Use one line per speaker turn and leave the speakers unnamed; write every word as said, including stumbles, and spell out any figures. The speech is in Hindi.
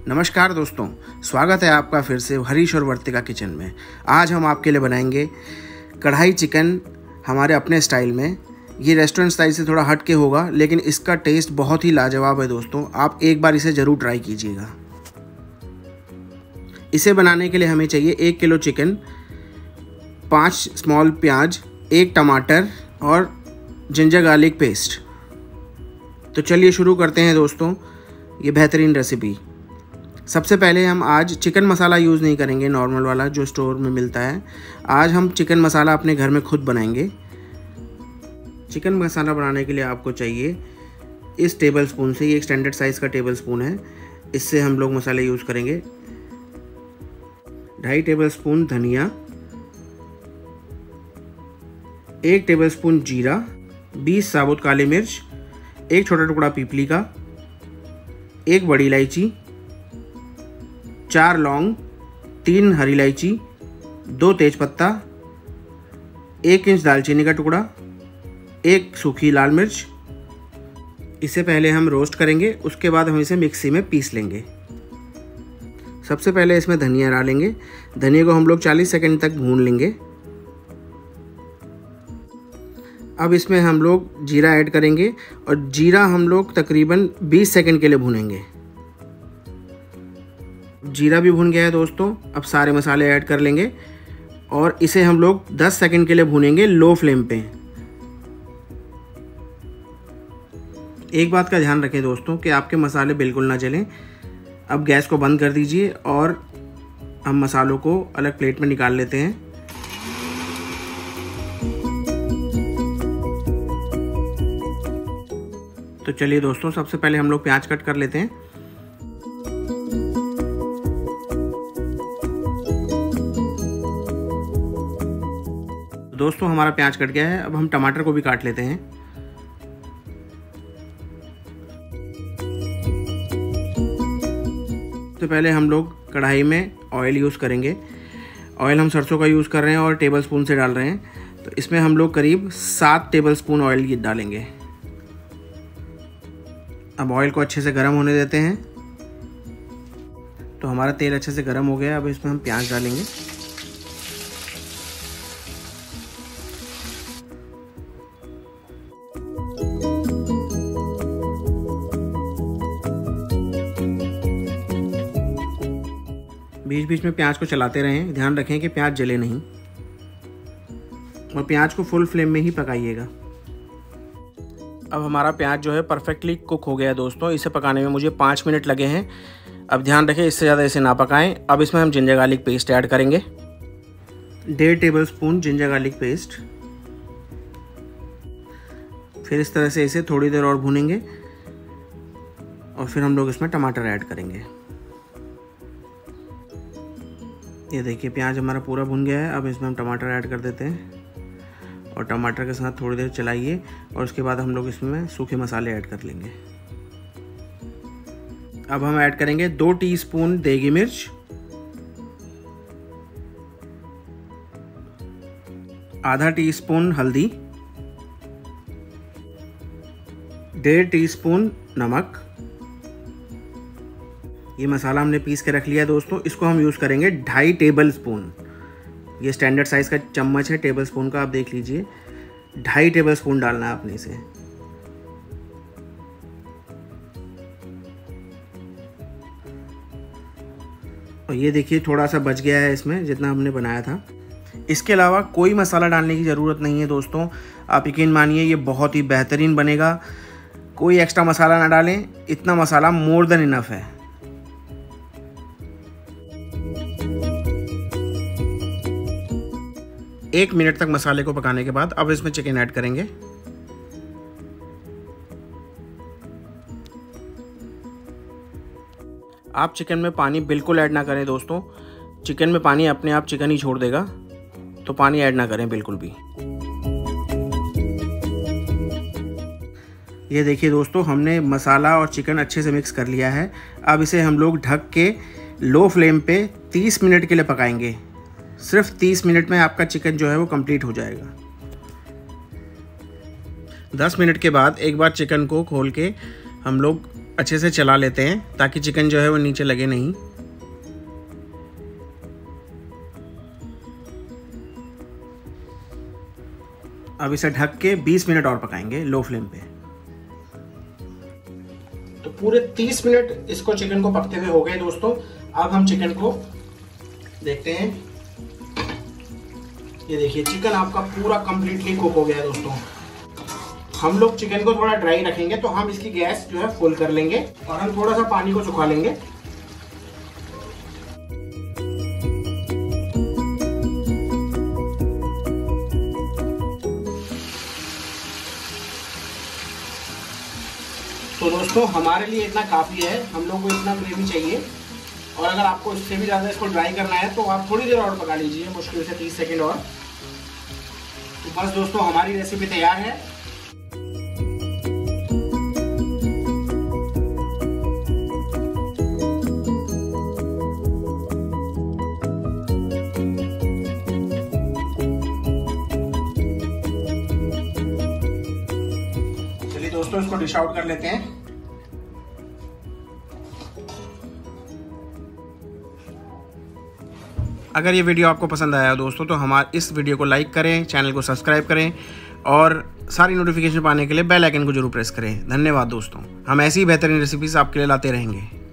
नमस्कार दोस्तों, स्वागत है आपका फिर से हरीश और वर्तिका किचन में। आज हम आपके लिए बनाएंगे कढ़ाई चिकन हमारे अपने स्टाइल में। ये रेस्टोरेंट स्टाइल से थोड़ा हट के होगा, लेकिन इसका टेस्ट बहुत ही लाजवाब है दोस्तों। आप एक बार इसे ज़रूर ट्राई कीजिएगा। इसे बनाने के लिए हमें चाहिए एक किलो चिकन, पाँच स्मॉल प्याज, एक टमाटर और जिंजर गार्लिक पेस्ट। तो चलिए शुरू करते हैं दोस्तों ये बेहतरीन रेसिपी। सबसे पहले हम आज चिकन मसाला यूज़ नहीं करेंगे, नॉर्मल वाला जो स्टोर में मिलता है। आज हम चिकन मसाला अपने घर में खुद बनाएंगे। चिकन मसाला बनाने के लिए आपको चाहिए इस टेबल स्पून से, ये एक स्टैंडर्ड साइज़ का टेबल स्पून है, इससे हम लोग मसाले यूज़ करेंगे। ढाई टेबल स्पून धनिया, एक टेबल स्पून जीरा, बीस साबुत काली मिर्च, एक छोटा टुकड़ा पीपली का, एक बड़ी इलायची, चार लौंग, तीन हरी इलायची, दो तेज़पत्ता, एक इंच दालचीनी का टुकड़ा, एक सूखी लाल मिर्च। इसे पहले हम रोस्ट करेंगे, उसके बाद हम इसे मिक्सी में पीस लेंगे। सबसे पहले इसमें धनिया डालेंगे। धनिया को हम लोग चालीस सेकंड तक भून लेंगे। अब इसमें हम लोग जीरा ऐड करेंगे और जीरा हम लोग तकरीबन बीस सेकंड के लिए भूनेंगे। जीरा भी भून गया है दोस्तों। अब सारे मसाले ऐड कर लेंगे और इसे हम लोग दस सेकंड के लिए भूनेंगे लो फ्लेम पे। एक बात का ध्यान रखें दोस्तों कि आपके मसाले बिल्कुल ना जलें। अब गैस को बंद कर दीजिए और हम मसालों को अलग प्लेट में निकाल लेते हैं। तो चलिए दोस्तों, सबसे पहले हम लोग प्याज कट कर लेते हैं। दोस्तों हमारा प्याज कट गया है। अब हम टमाटर को भी काट लेते हैं। तो पहले हम लोग कढ़ाई में ऑयल यूज़ करेंगे। ऑयल हम सरसों का यूज़ कर रहे हैं और टेबल स्पून से डाल रहे हैं। तो इसमें हम लोग करीब सात टेबल स्पून ऑयल डालेंगे। अब ऑयल को अच्छे से गर्म होने देते हैं। तो हमारा तेल अच्छे से गर्म हो गया। अब इसमें हम प्याज डालेंगे। बीच बीच में प्याज को चलाते रहें। ध्यान रखें कि प्याज जले नहीं और प्याज को फुल फ्लेम में ही पकाइएगा। अब हमारा प्याज जो है परफेक्टली कुक हो गया है दोस्तों। इसे पकाने में मुझे पाँच मिनट लगे हैं। अब ध्यान रखें इससे ज़्यादा इसे ना पकाएं। अब इसमें हम जिंजर गार्लिक पेस्ट ऐड करेंगे। डेढ़ tablespoon ginger garlic paste. फिर इस तरह से इसे थोड़ी देर और भूनेंगे और फिर हम लोग इसमें टमाटर ऐड करेंगे। ये देखिए प्याज हमारा पूरा भुन गया है। अब इसमें हम टमाटर ऐड कर देते हैं और टमाटर के साथ थोड़ी देर चलाइए और उसके बाद हम लोग इसमें सूखे मसाले ऐड कर लेंगे। अब हम ऐड करेंगे दो टीस्पून देगी मिर्च, आधा टीस्पून हल्दी, डेढ़ टीस्पून नमक। ये मसाला हमने पीस के रख लिया है दोस्तों। इसको हम यूज़ करेंगे ढाई टेबल स्पून। ये स्टैंडर्ड साइज़ का चम्मच है टेबल स्पून का, आप देख लीजिए। ढाई टेबल स्पून डालना है आपने इसे। और ये देखिए थोड़ा सा बच गया है इसमें जितना हमने बनाया था। इसके अलावा कोई मसाला डालने की ज़रूरत नहीं है दोस्तों। आप यकीन मानिए ये बहुत ही बेहतरीन बनेगा। कोई एक्स्ट्रा मसाला ना डालें, इतना मसाला मोर देन इनफ है। एक मिनट तक मसाले को पकाने के बाद अब इसमें चिकन ऐड करेंगे। आप चिकन में पानी बिल्कुल ऐड ना करें दोस्तों। चिकन में पानी अपने आप चिकन ही छोड़ देगा, तो पानी ऐड ना करें बिल्कुल भी। ये देखिए दोस्तों, हमने मसाला और चिकन अच्छे से मिक्स कर लिया है। अब इसे हम लोग ढक के लो फ्लेम पे तीस मिनट के लिए पकाएंगे। सिर्फ तीस मिनट में आपका चिकन जो है वो कंप्लीट हो जाएगा। दस मिनट के बाद एक बार चिकन को खोल के हम लोग अच्छे से चला लेते हैं ताकि चिकन जो है वो नीचे लगे नहीं। अब इसे ढक के बीस मिनट और पकाएंगे लो फ्लेम पे। तो पूरे तीस मिनट इसको चिकन को पकते हुए हो गए दोस्तों। अब हम चिकन को देखते हैं। ये देखिए चिकन आपका पूरा कंप्लीटली कुक हो गया है दोस्तों। हम लोग चिकन को थोड़ा ड्राई रखेंगे तो हम इसकी गैस जो है फुल कर लेंगे और हम थोड़ा सा पानी को सुखा लेंगे। तो दोस्तों हमारे लिए इतना काफ़ी है, हम लोग को इतना ग्रेवी चाहिए। और अगर आपको इससे भी ज़्यादा इसको ड्राई करना है तो आप थोड़ी देर और पका लीजिए, मुश्किल से तीस सेकंड और। तो बस दोस्तों हमारी रेसिपी तैयार है। चलिए दोस्तों इसको डिश आउट कर लेते हैं। अगर ये वीडियो आपको पसंद आया दोस्तों तो हमारे इस वीडियो को लाइक करें, चैनल को सब्सक्राइब करें और सारी नोटिफिकेशन पाने के लिए बेल आइकन को जरूर प्रेस करें। धन्यवाद दोस्तों, हम ऐसी ही बेहतरीन रेसिपीज आपके लिए लाते रहेंगे।